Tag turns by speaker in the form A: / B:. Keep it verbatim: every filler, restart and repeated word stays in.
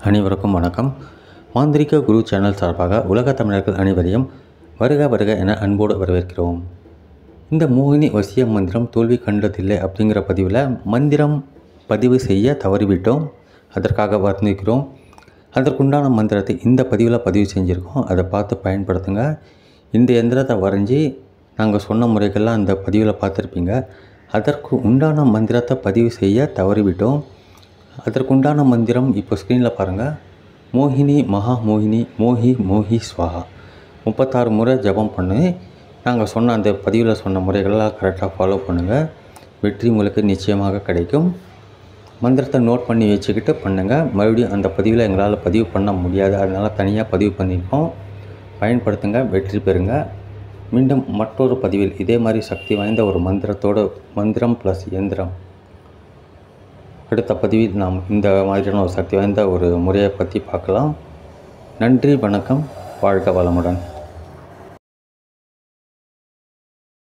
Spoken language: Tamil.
A: அனைவருக்கும் வணக்கம். மாந்திரிக குரு சேனல் சார்பாக உலக தமிழர்கள் அனைவரையும் வருக வருக என அன்போடு வரவேற்கிறோம். இந்த மோகினி வசிய மந்திரம் தோல்வி கண்டதில்லை அப்படிங்கிற பதிவில் மந்திரம் பதிவு செய்ய தவறிவிட்டோம், அதற்காக வருந்திக்கிறோம். அதற்குண்டான மந்திரத்தை இந்த பதிவில் பதிவு செஞ்சுருக்கோம், அதை பார்த்து பயன்படுத்துங்க. இந்த எந்திரத்தை வரைஞ்சி நாங்கள் சொன்ன முறைகள்லாம் அந்த பதிவில் பார்த்துருப்பீங்க. அதற்கு உண்டான மந்திரத்தை பதிவு செய்ய தவறிவிட்டோம். அதற்குண்டான மந்திரம் இப்போ ஸ்க்ரீனில் பாருங்கள். மோகினி மகா மோகினி மோகி மோகி ஸ்வாஹா முப்பத்தாறு முறை ஜபம் பண்ணு. நாங்கள் சொன்ன அந்த பதிவில் சொன்ன முறைகளெல்லாம் கரெக்டாக ஃபாலோ பண்ணுங்கள். வெற்றி உங்களுக்கு நிச்சயமாக கிடைக்கும். மந்திரத்தை நோட் பண்ணி வச்சுக்கிட்டு பண்ணுங்கள். மறுபடியும் அந்த பதிவில் எங்களால் பதிவு பண்ண முடியாது, அதனால் தனியாக பதிவு பண்ணியிருக்கோம். பயன்படுத்துங்க, வெற்றி பெறுங்க. மீண்டும் மற்றொரு பதிவில் இதே மாதிரி சக்தி வாய்ந்த ஒரு மந்திரத்தோடு மந்திரம் ப்ளஸ் இயந்திரம் அடுத்த பதிவில் நாம் இந்த மாதிரியான ஒரு சக்தி வாய்ந்த ஒரு முறையை பற்றி பார்க்கலாம். நன்றி, வணக்கம், வாழ்க வளமுடன்.